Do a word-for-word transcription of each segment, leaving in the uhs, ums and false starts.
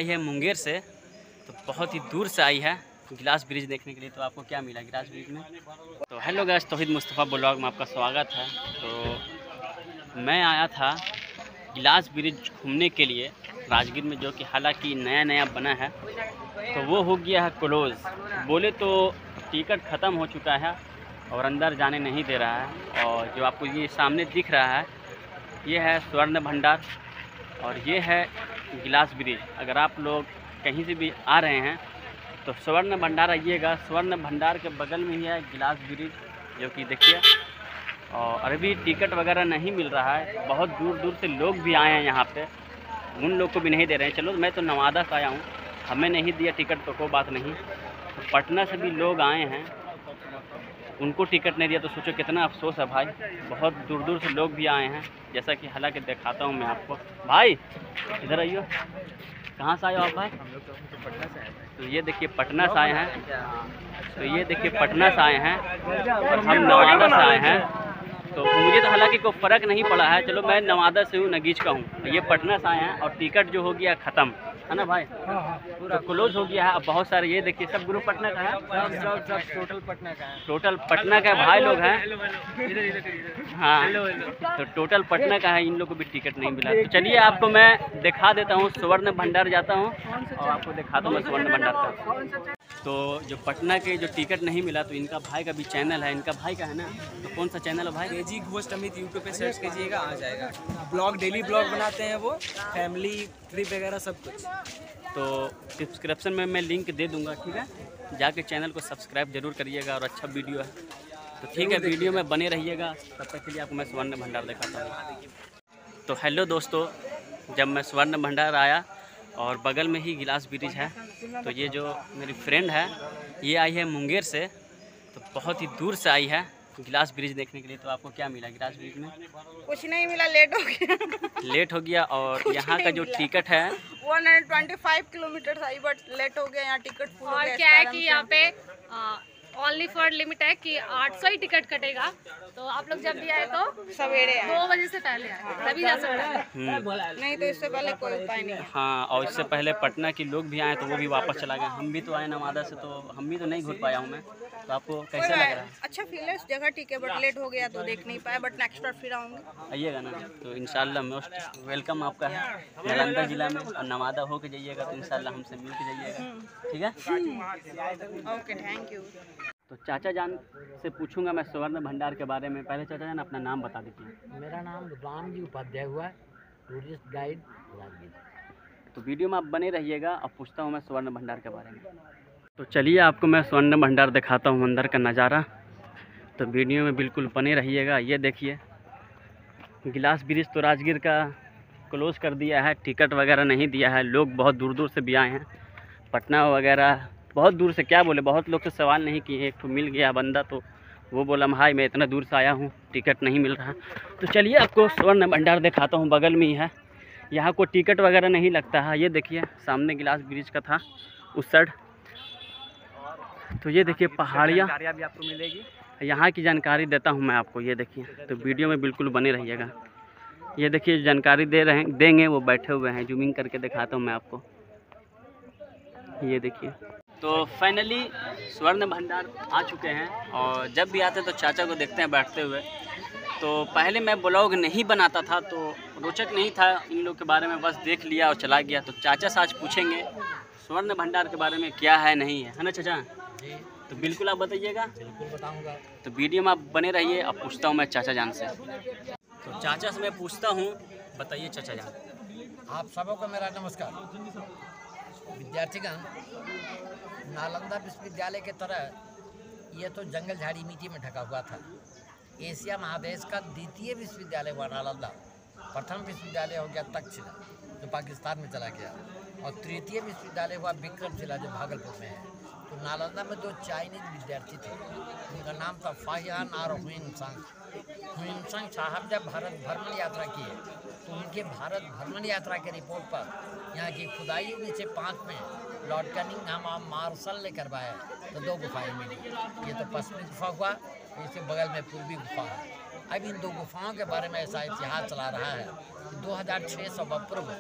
आई है मुंगेर से, तो बहुत ही दूर से आई है गिलास ब्रिज देखने के लिए। तो आपको क्या मिला गिलास ब्रिज में? तो हेलो गाइस, तौहीद मुस्तफ़ा ब्लॉग में आपका स्वागत है। तो मैं आया था गिलास ब्रिज घूमने के लिए राजगीर में, जो कि हालांकि नया नया बना है। तो वो हो गया है क्लोज़, बोले तो टिकट ख़त्म हो चुका है और अंदर जाने नहीं दे रहा है। और जो आपको ये सामने दिख रहा है, ये है स्वर्ण भंडार और ये है गिलास ब्रिज। अगर आप लोग कहीं से भी आ रहे हैं तो स्वर्ण भंडार आइएगा। स्वर्ण भंडार के बगल में ही है गिलास ब्रिज, जो कि देखिए। और अभी टिकट वगैरह नहीं मिल रहा है, बहुत दूर दूर से लोग भी आए हैं यहाँ पे, उन लोग को भी नहीं दे रहे हैं। चलो, मैं तो नवादा से आया हूँ, हमें नहीं दिया टिकट तो कोई बात नहीं। तो पटना से भी लोग आए हैं, उनको टिकट नहीं दिया, तो सोचो कितना अफसोस है भाई। बहुत दूर दूर से लोग भी आए हैं, जैसा कि हालांकि दिखाता हूँ मैं आपको। भाई इधर आइयो, कहाँ से आए हो आप भाई? हम लोग तो पटना से आए हैं। तो ये देखिए पटना से आए हैं, तो ये देखिए पटना से आए हैं और हम नवादा से आए हैं। तो मुझे तो हालांकि कोई फ़र्क नहीं पड़ा है। चलो, मैं नवादा से हूँ, नगीच का हूँ। ये पटना से आए हैं और टिकट जो हो गया ख़त्म, है ना भाई? पूरा क्लोज हो गया है। अब बहुत सारे, ये देखिए सब ग्रुप पटना का है, सब सब सब टोटल पटना का है। टोटल पटना का भाई लोग हैं। हाँ, तो टोटल पटना का है, इन लोग को भी टिकट नहीं मिला। तो चलिए आपको मैं दिखा देता हूँ, स्वर्ण भंडार जाता हूँ और आपको दिखाता हूँ मैं स्वर्ण भंडार का। तो जो पटना के जो टिकट नहीं मिला, तो इनका भाई का भी चैनल है, इनका भाई का है ना। तो कौन सा चैनल है भाई? केजी घोस्ट अमित यूट्यूब पे सर्च कीजिएगा, आ जाएगा। ब्लॉग, डेली ब्लॉग बनाते हैं वो, फैमिली ट्रिप वगैरह सब कुछ। तो डिस्क्रिप्शन में मैं लिंक दे दूंगा, ठीक है? जाके चैनल को सब्सक्राइब जरूर करिएगा और अच्छा वीडियो है। तो ठीक है, वीडियो में बने रहिएगा। तब तक के लिए आपको मैं स्वर्ण भंडार दिखाता हूँ। तो हेलो दोस्तों, जब मैं स्वर्ण भंडार आया और बगल में ही गिलास ब्रिज है, तो ये जो मेरी फ्रेंड है, ये आई है मुंगेर से, तो बहुत ही दूर से आई है गिलास ब्रिज देखने के लिए। तो आपको क्या मिला गिलास ब्रिज में? कुछ नहीं मिला, लेट हो गया। लेट हो गया। और यहाँ का जो टिकट है एक सौ पच्चीस किलोमीटर आई, बट लेट हो गया। यहाँ टिकट फुल हो गया। और क्या है कि यहाँ पे ओनली फॉर लिमिट है कि आठ सौ ही टिकट कटेगा। तो आप लोग जब भी आए तो सवेरे आए, दो बजे से पहले आए, तभी जा सकते हैं। नहीं तो इससे पहले कोई उपाय नहीं है। हाँ, और इससे पहले पटना के लोग भी आए, तो वो भी वापस चला गया। हम भी तो आए नवादा से, तो हम भी तो नहीं घूम पाया हूँ मैं। तो आपको कैसा लग रहा है? अच्छा फील है, इस जगह ठीक है, बट लेट हो गया तो देख नहीं पाया। बट नेक्स्ट बार फिर आऊँगी, आइएगा ना, तो इंशाल्लाह मोस्ट वेलकम आपका है नालंदा जिला में। और नवादा होके जाइएगा तो इंशाल्लाह हमसे मिल के जाइएगा, ठीक है? Okay, thank you. तो चाचा जान से पूछूंगा मैं स्वर्ण भंडार के बारे में। पहले चाचा जान अपना नाम बता दीजिए। मेरा नाम राम जी उपाध्याय हुआ है, टूरिस्ट गाइड राजगीर। तो वीडियो में आप बने रहिएगा और पूछता हूँ मैं स्वर्ण भंडार के बारे में। तो चलिए आपको मैं स्वर्ण भंडार दिखाता हूँ अंदर का नज़ारा। तो वीडियो में बिल्कुल बने रहिएगा। ये देखिए गिलास ब्रिज तो राजगीर का क्लोज़ कर दिया है, टिकट वगैरह नहीं दिया है। लोग बहुत दूर दूर से भी आए हैं, पटना वगैरह बहुत दूर से। क्या बोले, बहुत लोग से सवाल नहीं किए। एक तो मिल गया बंदा, तो वो बोला भाई मैं इतना दूर से आया हूँ, टिकट नहीं मिल रहा। तो चलिए आपको स्वर्ण भंडार दिखाता हूँ, बगल में ही है। यहाँ को टिकट वगैरह नहीं लगता है। ये देखिए सामने गिलास ब्रिज का था उस साइड। तो ये देखिए पहाड़ियाँ भी आपको मिलेगी, यहाँ की जानकारी देता हूँ मैं आपको। ये देखिए, तो वीडियो में बिल्कुल बने रहिएगा। ये देखिए जानकारी दे रहे हैं, देंगे वो बैठे हुए हैं। जूमिंग करके दिखाता हूँ मैं आपको, ये देखिए। तो फाइनली स्वर्ण भंडार आ चुके हैं और जब भी आते हैं तो चाचा को देखते हैं बैठते हुए। तो पहले मैं ब्लॉग नहीं बनाता था, तो रोचक नहीं था इन लोग के बारे में, बस देख लिया और चला गया। तो चाचा से आज पूछेंगे स्वर्ण भंडार के बारे में क्या है नहीं है, है ना चाचा? जी तो बिल्कुल आप बताइएगा। बिल्कुल बताऊंगा। तो वीडियो में आप बने रहिए। अब पूछता हूँ मैं चाचा जान से। तो चाचा से मैं पूछता हूँ, बताइए चाचा जान। आप सबों को मेरा नमस्कार। विद्यार्थीगण, नालंदा विश्वविद्यालय की तरह ये तो जंगल झाड़ी मिट्टी में ढका हुआ था। एशिया महादेश का द्वितीय विश्वविद्यालय हुआ नालंदा। प्रथम विश्वविद्यालय हो गया तक्षशिला, जो पाकिस्तान में चला गया, और तृतीय विश्वविद्यालय हुआ विक्रमशिला, जो भागलपुर में है। तो नालंदा में दो चाइनीज विद्यार्थी थे, उनका नाम था फाहियान और हुइनसांग। हुइनसांग साहब जब भारत भ्रमण यात्रा किए, तो उनके भारत भ्रमण यात्रा के रिपोर्ट पर यहाँ की खुदाई उन्नीस सौ पाँच में लॉर्ड कनिंघम और मार्शल ने करवाया, तो दो गुफाएं मिली। ये तो पश्चिमी गुफा हुआ, इसके बगल में पूर्वी गुफा है। अब इन दो गुफाओं के बारे में ऐसा इतिहास चला रहा है कि दो हज़ार छः सौ पूर्व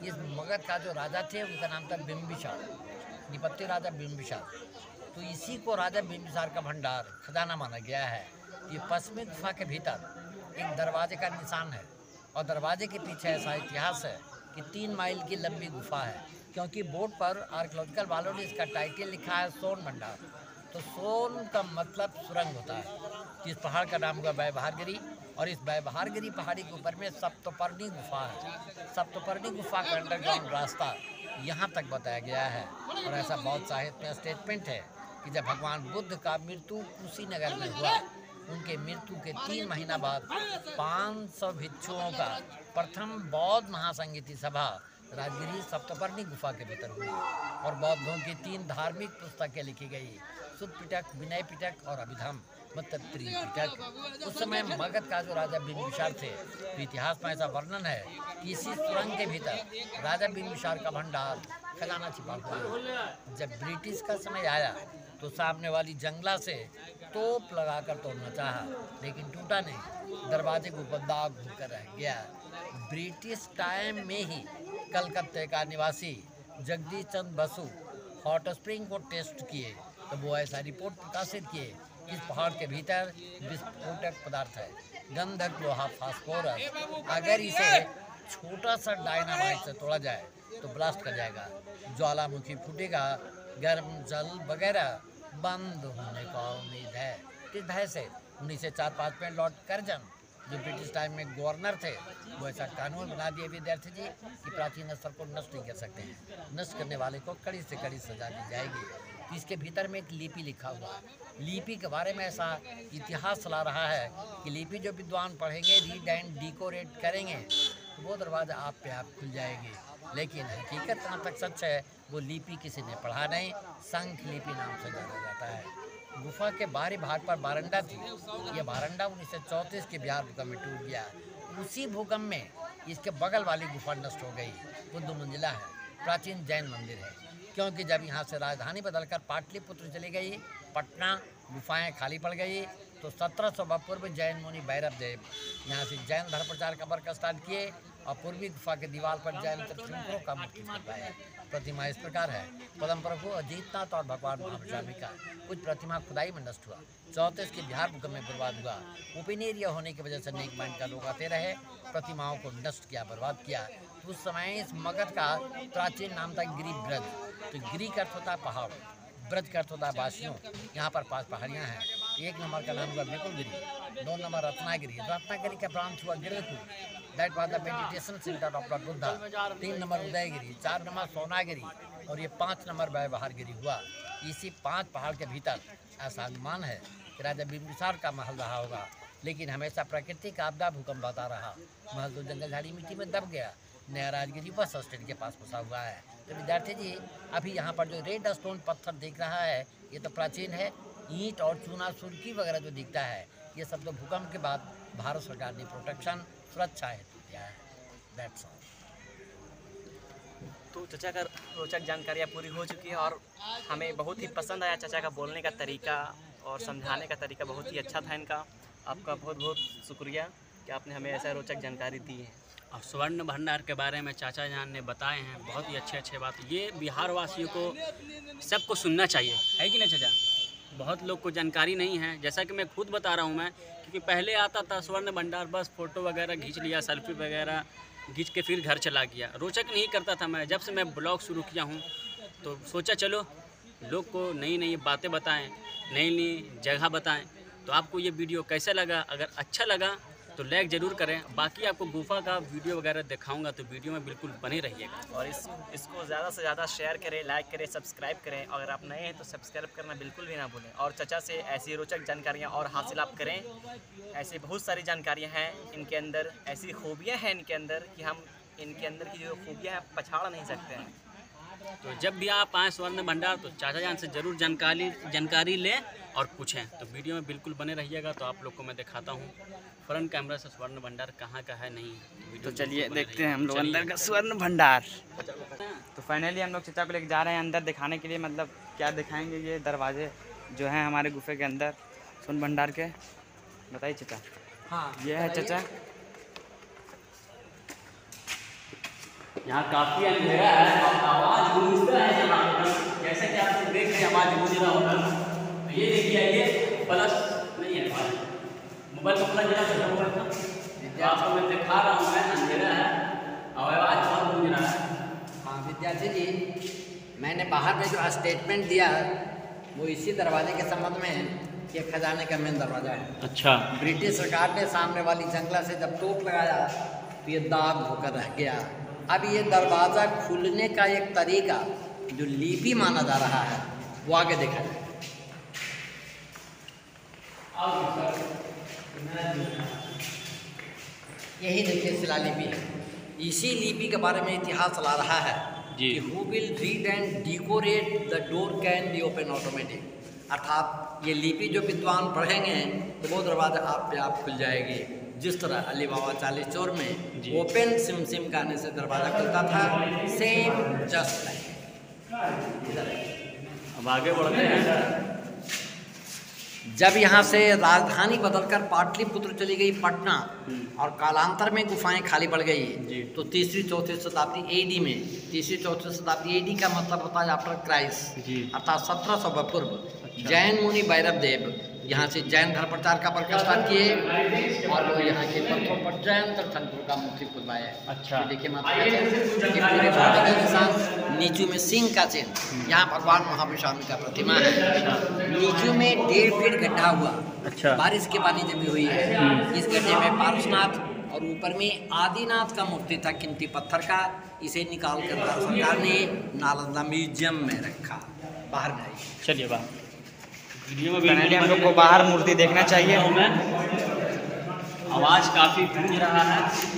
इस मगध का जो राजा थे उनका नाम था बिंबिसार, निपत्ति राजा बिंबिसार। तो इसी को राजा बिंबिसार का भंडार खजाना माना गया है। ये पश्चिमी गुफा के भीतर एक दरवाजे का निशान है और दरवाजे के पीछे ऐसा इतिहास है कि तीन माइल की लंबी गुफा है, क्योंकि बोर्ड पर आर्कियोलॉजिकल वालों ने इसका टाइटल लिखा है सोन भंडार। तो सोन का मतलब सुरंग होता है। इस पहाड़ का नाम हुआ वैवहारगिरी और इस वैवहारगिरी पहाड़ी के ऊपर में सप्तपर्णी गुफा है। सप्तपर्णी गुफा का अंडरग्राउंड रास्ता यहाँ तक बताया गया है। और ऐसा बहुत साहित्य में स्टेटमेंट है कि जब भगवान बुद्ध का मृत्यु कुशीनगर में हुआ, उनके मृत्यु के तीन महीना बाद पाँच सौ भिक्षुओं का प्रथम बौद्ध महासंगीति सभा राजगिरी सप्तपर्णी गुफा के भीतर हुई और बौद्धों की तीन धार्मिक पुस्तकें लिखी गई, सुत पिटक, विनय पिटक और अभिधम मतलब त्रिपिटक। उस समय मगध का जो राजा बिंबिसार थे, तो इतिहास में ऐसा वर्णन है कि इसी सुरंग के भीतर राजा बिंबिसार का भंडार खजाना छिपा हुआ है। जब ब्रिटिश का समय आया तो सामने वाली जंगला से तोप लगाकर तोड़ना चाहा, लेकिन टूटा नहीं, दरवाजे के ऊपर दाग घूमकर रह गया। ब्रिटिश टाइम में ही कलकत्ते का निवासी जगदीश चंद्र बसु हॉट स्प्रिंग को टेस्ट किए तो वो ऐसा रिपोर्ट प्रकाशित किए कि इस पहाड़ के भीतर विस्फोटक पदार्थ है, गंधक, लोहा, फास्फोरस। अगर इसे छोटा सा डायनामाइट से तोड़ा जाए तो ब्लास्ट कर जाएगा, ज्वालामुखी फूटेगा, गर्म जल वगैरह बंद होने का उम्मीद है। इस भय से उन्नीस सौ चार पाँच में लॉर्ड कर्जन जो ब्रिटिश टाइम में गवर्नर थे, वो ऐसा कानून बना दिए विद्यार्थी जी कि प्राचीन स्थल को नष्ट नहीं कर सकते हैं, नष्ट करने वाले को कड़ी से कड़ी सजा दी जाएगी। तो इसके भीतर में एक लिपि लिखा हुआ है। लिपि के बारे में ऐसा इतिहास चला रहा है कि लिपि जो विद्वान पढ़ेंगे, रीड एंड डिकोरेट करेंगे तो वो दरवाज़ा आप पे आप खुल जाएगी। लेकिन हकीकत जहाँ तक सच है वो लिपि किसी ने पढ़ा नहीं, शंख लिपि नाम से जाना जाता है। गुफा के बाहरी भाग पर बारंडा थी। यह बारंडा उन्नीस सौ चौंतीस के बिहार भूकंप में टूट गया। उसी भूकंप में इसके बगल वाली गुफा नष्ट हो गई। वो दो मंजिला है, प्राचीन जैन मंदिर है। क्योंकि जब यहाँ से राजधानी बदलकर पाटलिपुत्र चली गई, पटना, गुफाएं खाली पड़ गई, तो सत्रह सौ पूर्व जैन मुनि भैरव देव यहाँ से जैन धर्म प्रचार का वर्क स्टार्ट किए और पूर्वी गुफा के दीवार पर जैन तीर्थंकरों का मूर्ति बनवाया। प्रतिमा इस प्रकार है: पदम प्रभु, अजीतनाथ और भगवान महाप्रसादी का। कुछ प्रतिमा खुदाई में नष्ट हुआ। चौंतीस के बिहार भूकंप में बर्बाद हुआ। ओपन एरिया होने की वजह से नेक माइंड का लोग आते रहे, प्रतिमाओं को नष्ट किया, बर्बाद किया। उस समय इस मगध का प्राचीन नाम था गिरि ब्रज। तो गिरि का अर्थ होता है पहाड़, ब्रज का अर्थ होता है वासियों। यहाँ पर पांच पहाड़ियाँ हैं। एक नंबर का नाम हुआ बिकुलगिरी, दो नंबर रत्नागिरी, रत्नागिरी का ब्रांच हुआ गिरकू, that was the meditation centre of Lord Buddha. तीन नंबर उदयगिरी, चार नंबर सोनागिरी और ये पाँच नंबर वैवहारगिरी हुआ। इसी पांच पहाड़ के भीतर ऐसा अनुमान है कि राजा बिंबिसार का महल रहा होगा, लेकिन हमेशा प्राकृतिक आपदा भूकंप आता रहा। महल तो जंगल झाड़ी मिट्टी में दब गया। नया राजगिरी बस स्टैंड के पास फंसा हुआ है। तो विद्यार्थी जी, अभी यहाँ पर जो रेड स्टोन पत्थर दिख रहा है ये तो प्राचीन है। ईंट और चूना सुर्खी वगैरह जो दिखता है ये सब तो भूकंप के बाद भारत सरकार ने प्रोटेक्शन सुरक्षा हेतु दिया है। That's all. तो चाचा का रोचक जानकारियाँ पूरी हो चुकी है और हमें बहुत ही पसंद आया चाचा का बोलने का तरीका और समझाने का तरीका बहुत ही अच्छा था इनका। आपका बहुत बहुत शुक्रिया कि आपने हमें ऐसा रोचक जानकारी दी है। और स्वर्ण भंडार के बारे में चाचा जान ने बताए हैं, बहुत ही अच्छे अच्छे बात। ये बिहार वासियों को सबको सुनना चाहिए, है कि नहीं चाचा? बहुत लोग को जानकारी नहीं है, जैसा कि मैं खुद बता रहा हूँ मैं, क्योंकि पहले आता था स्वर्ण भंडार, बस फ़ोटो वगैरह खींच लिया, सेल्फी वगैरह खींच के फिर घर चला गया, रोचक नहीं करता था मैं। जब से मैं ब्लॉग शुरू किया हूँ तो सोचा चलो लोग को नई नई बातें बताएं, नई नई जगह बताएं। तो आपको ये वीडियो कैसा लगा? अगर अच्छा लगा तो लाइक ज़रूर करें। बाकी आपको गुफा का वीडियो वगैरह दिखाऊंगा, तो वीडियो में बिल्कुल बने रहिएगा। और इस इसको ज़्यादा से ज़्यादा शेयर करें, लाइक करें, सब्सक्राइब करें। अगर आप नए हैं तो सब्सक्राइब करना बिल्कुल भी ना भूलें। और चाचा से ऐसी रोचक जानकारियाँ और हासिल आप करें। ऐसी बहुत सारी जानकारियाँ हैं इनके अंदर, ऐसी खूबियाँ हैं इनके अंदर कि हम इनके अंदर की जो खूबियाँ हैं पछाड़ नहीं सकते हैं। तो जब भी आप आएँ स्वर्ण भंडार तो चाचा जान से ज़रूर जानकारी जानकारी लें और पूछें। तो वीडियो में बिल्कुल बने रहिएगा। तो आप लोग को मैं दिखाता हूँ फ्रंट कैमरा से स्वर्ण भंडार कहाँ का है नहीं। तो चलिए देखते हैं हम लोग अंदर का स्वर्ण भंडार। तो फाइनली हम लोग चाचा को लेकर जा रहे हैं अंदर दिखाने के लिए। मतलब क्या दिखाएंगे, ये दरवाजे जो हैं हमारे गुफे के अंदर स्वर्ण भंडार के। बताइए चाचा। हाँ, ये है चाचा यहाँ काफ़ी अंधेरा है और आवाज़ गूंजता है जब आप जैसे कि आप देख रहे हैं आवाज़ गूंज रहा होगा। तो ये देखिए ये प्लस नहीं है मोबाइल को प्लस जरा छोटा मोबाइल था तो आपको मैं दिखा रहा हूँ, मैं अंधेरा है और आवाज़ बहुत गूंज रहा है। हाँ विद्यार्थी जी, मैंने बाहर में जो स्टेटमेंट दिया वो इसी दरवाजे के संबंध में है कि खजाने का मेन दरवाज़ा है। अच्छा। ब्रिटिश सरकार ने सामने वाली जंगला से जब तोप लगाया तो ये दाग होकर रह गया। अब ये दरवाज़ा खुलने का एक तरीका जो लिपि माना जा रहा है वो आगे देखा जाए। यही देखिए शिलालिपि है। इसी लिपि के बारे में इतिहास चला रहा है जी। कि who will read and decorate the door can be open automatic, अर्थात ये लिपि जो विद्वान पढ़ेंगे तो वो दरवाजा आप पे आप खुल जाएगी। जिस तरह अली बाबा चालीस चोर में ओपन सिम सिम गाने से दरवाज़ा खुलता था, सेम जस्ट लाइक। अब आगे बढ़ते हैं। जब यहाँ से राजधानी बदलकर पाटलिपुत्र चली गई पटना और कालांतर में गुफाएं खाली पड़ गई, तो तीसरी चौथी शताब्दी एडी में, तीसरी चौथी शताब्दी एडी का मतलब होता है आफ्टर क्राइस्ट, अर्थात सत्रह सौ पूर्व जैन मुनि भैरव देव यहाँ से जैन धर्म प्रचार का प्रकाश किए और वो यहाँ के पत्थरों पर जैन तीर्थंकरों का मूर्ति खुदवाया। अच्छा। देखिए माता का निशान, नीचू में सिंह का चिन्ह, यहाँ भगवान महाविष्णु का प्रतिमा है। नीचू में डेढ़ फीट गड्ढा हुआ। अच्छा। बारिश के पानी जमी हुई है। इस गड्ढे में पारसनाथ और ऊपर में आदिनाथ का मूर्ति था कीमती पत्थर का। इसे निकाल कर सरकार ने नालंदा म्यूजियम में रखा। बाहर में आई, चलिए बाहर वीडियो में फाइनली हम लोग को बाहर मूर्ति देखना चाहिए। मैं आवाज़ काफ़ी गूंज रहा है,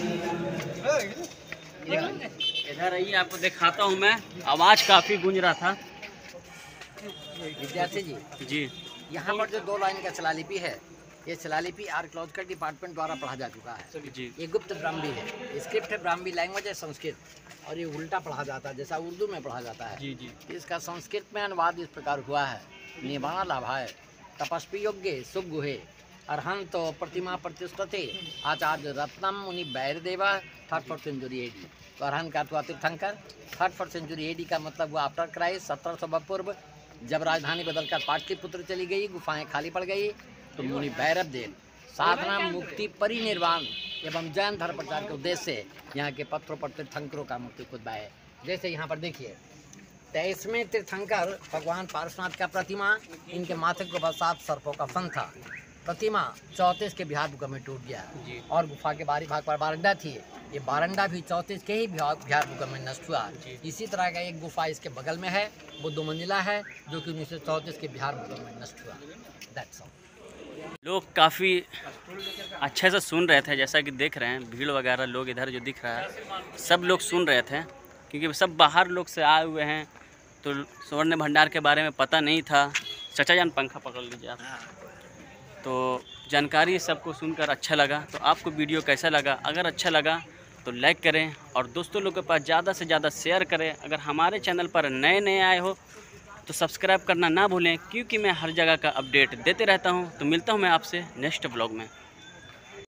इधर आइए आपको दिखाता हूँ मैं। आवाज़ काफ़ी गूंज रहा था। विद्यार्थी जी जी यहाँ पर जो दो लाइन का शिलालिपि है, ये शिलालिपि आर्कियोलॉजिकल डिपार्टमेंट द्वारा पढ़ा जा चुका है जी। ये गुप्त ब्राह्मी है, स्क्रिप्ट है ब्राह्मी लैंग्वेज है संस्कृत, और ये उल्टा पढ़ा जाता है जैसा उर्दू में पढ़ा जाता है। जी जी। इसका संस्कृत में अनुवाद इस प्रकार हुआ है, निवाना लाभाय तपस्वी योग्य सुगुहे अर्हंतो प्रतिमा प्रतिष्ठते आचार्य रत्नम मुनि बैरदेवा थर्ड फोर्थ सेंचुरी एडी। तो अरहन का तो तीर्थंकर, थर्ड फोर्थ सेंचुरी एडी का मतलब हुआ आफ्टर क्राइस्ट, सत्रह सौ पूर्व जब राजधानी बदलकर पाटलिपुत्र चली गई, गुफाएं खाली पड़ गई, तो मुनि भैरव देव साधना मुक्ति परिनिर्वाण एवं जैन धर्म प्रचार के उद्देश्य से यहाँ के पत्थरों पर तीर्थंकरों का मूर्ति खुदवाए। जैसे यहाँ पर देखिए तेईसवें तीर्थंकर भगवान पारसनाथ का प्रतिमा, इनके माथे के ऊपर सात सर्पों का फन था। प्रतिमा चौंतीस के बिहार भूकंप में टूट गया और गुफा के बाहरी भाग पर बारंडा थी, ये बारंडा भी चौंतीस के ही बिहार भूकंप में नष्ट हुआ। इसी तरह का एक गुफा इसके बगल में है, वो दो मंजिला है, जो कि उन्नीस सौ चौंतीस के बिहार भूकंप में नष्ट हुआ। That's all. लोग काफ़ी अच्छे से सुन रहे थे, जैसा कि देख रहे हैं भीड़ वगैरह लोग इधर जो दिख रहा है सब लोग सुन रहे थे, क्योंकि सब बाहर लोग से आए हुए हैं तो स्वर्ण भंडार के बारे में पता नहीं था। चाचा जान पंखा पकड़ लीजिए आप। तो जानकारी सबको सुनकर अच्छा लगा। तो आपको वीडियो कैसा लगा? अगर अच्छा लगा तो लाइक करें और दोस्तों लोग के पास ज़्यादा से ज़्यादा शेयर करें। अगर हमारे चैनल पर नए नए आए हो तो सब्सक्राइब करना ना भूलें, क्योंकि मैं हर जगह का अपडेट देते रहता हूं। तो मिलता हूं मैं आपसे नेक्स्ट ब्लॉग में।